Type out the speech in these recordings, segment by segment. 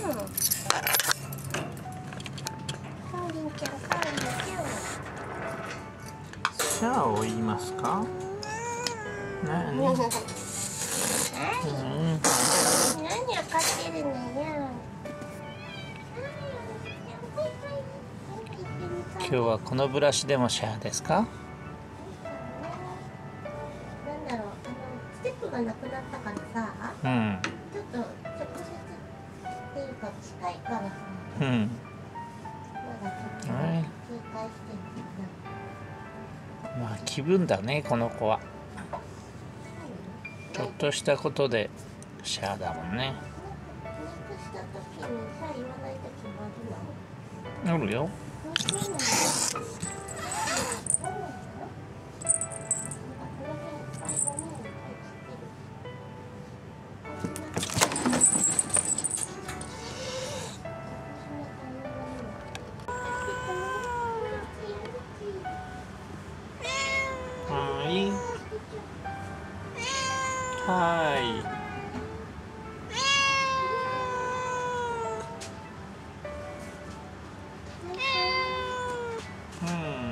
おりんちゃん、かおりんちゃん。 シャアを言いますか？何？何を飼ってるのよ。 今日はこのブラシでもシャアですか？ なんだろう、ステップがなくなったからさ、 うん。 ちょっと直接っていうか近いからさ、 うん。 まだちょっと警戒してるまあ気分だね、この子は。ちょっとしたことでシャアだもんね。 メイクした時にさ、言わない時もあるの？ あるよ。はい。はい。うん。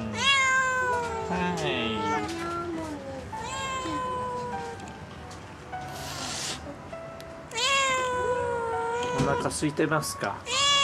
はい。お腹空いてますか？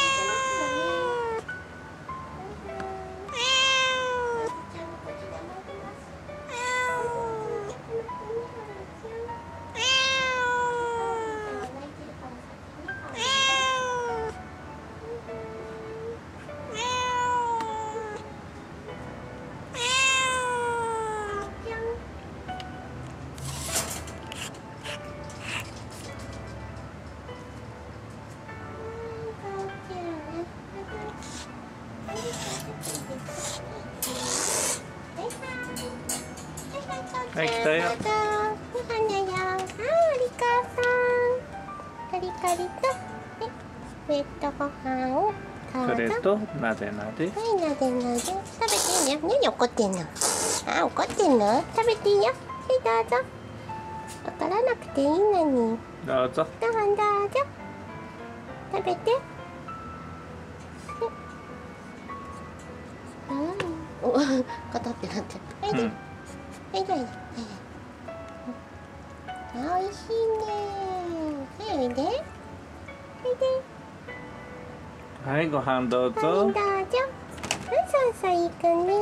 はい、来たよ。 ご飯だよ。あ、リカさん。カリカリと、ウェットご飯をそれとなでなで。 はい、なでなで。食べていいよ。何怒ってんの？あ、怒ってんの？食べていいよ。はい、どうぞ。怒らなくていいのに。 どうぞ。 ご飯どうぞ。食べて。お、片ってなってる。はい、で。はい、どうぞ。あ、おいしいね。はい、おいで。おいで。 はい、ご飯どうはい、 ぞ。 どうぞ。そうそう、いいかね。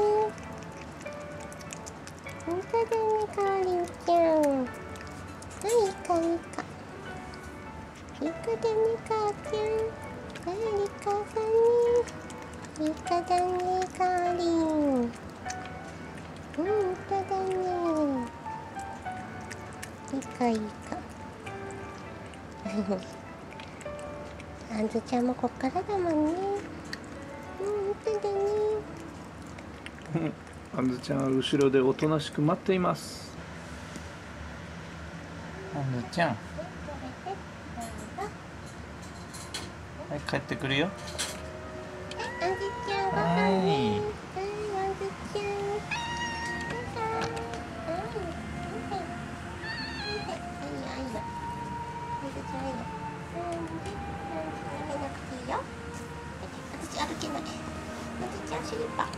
本当だね、かおりんちゃん。はい、いいか、いいか。いいかだね、かおちゃん。はい、リカさんね。いいかだね、かおりん。本当だね。いいか、いいか。あんずちゃんもこっからだもんね。本当だね。 あんずちゃんは後ろでおとなしく待っています。あんずちゃん。はい、帰ってくるよ。 あんずちゃん、ご飯ね。はい、あんずちゃん。私歩けない。私はスリッパ。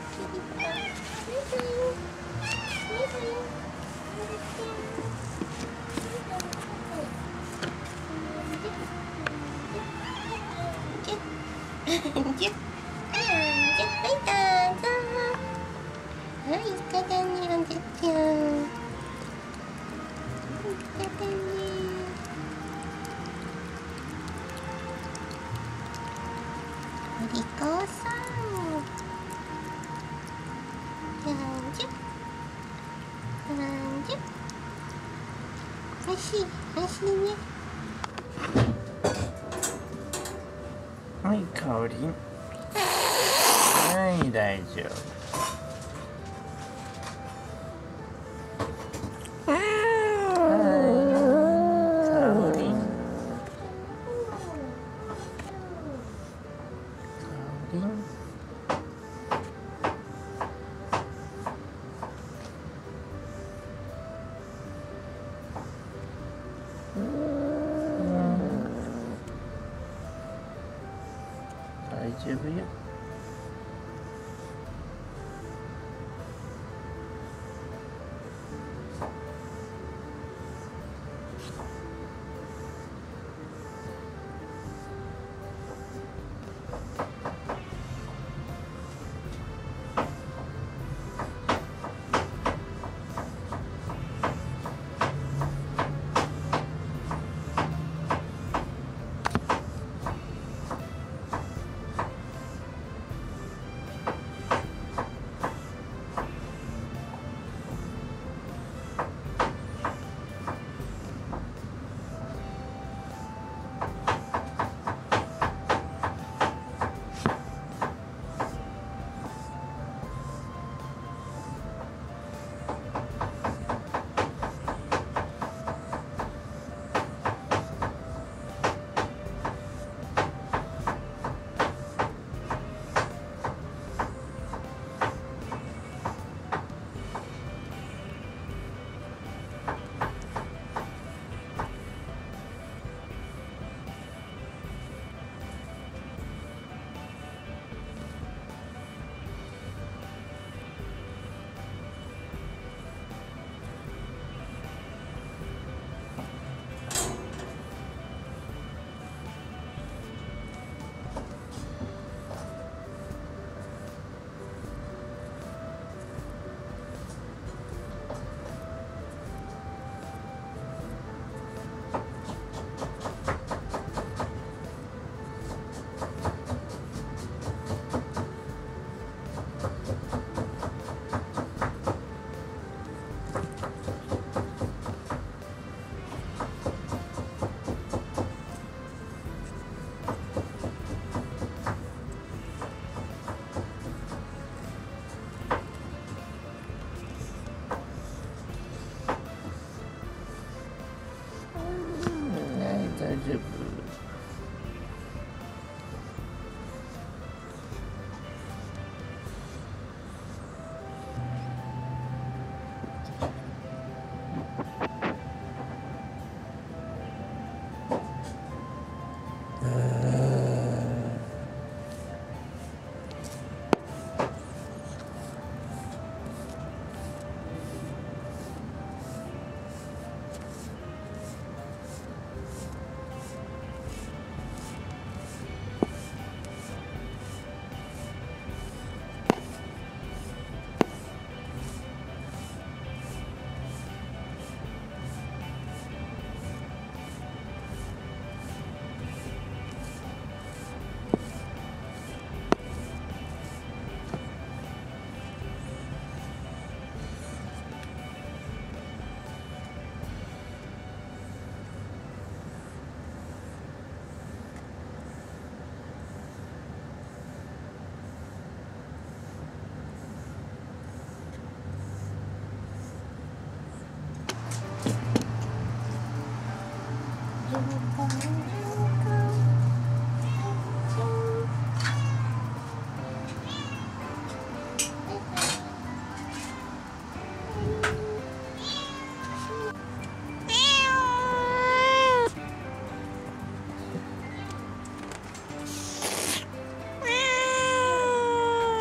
はい、いかだね、あんずちゃん。いかだね。お利口さん。おいしい、おいしいね。 はい、かおりん。はい、大丈夫。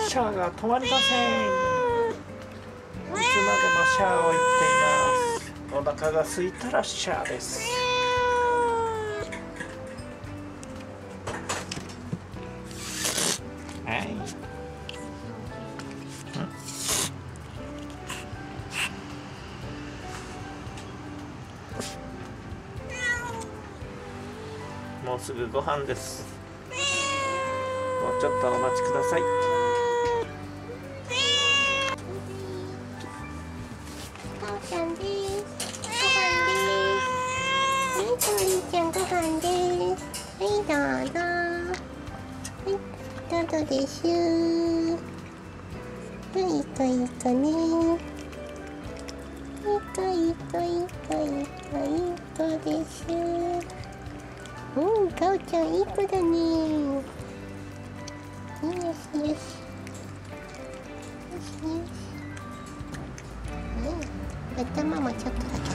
シャーが止まりません。いつまでもシャーを言っています。お腹が空いたらシャーです。はい。もうすぐご飯です。もうちょっとお待ちください。 父ちゃんです。ご飯です。はい、かおりんちゃんご飯です。はい、どうぞ。はい、どうぞです。いい子いい子ね。いい子いい子いい子いい子いい子です。かおちゃんいい子だね。よしよし。よしよし。頭もちょっとだけ。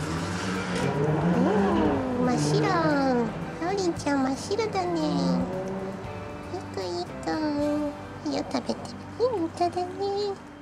真っ白。かおりんちゃん真っ白だね。いい子いい子。いいよ食べて。いい子だね。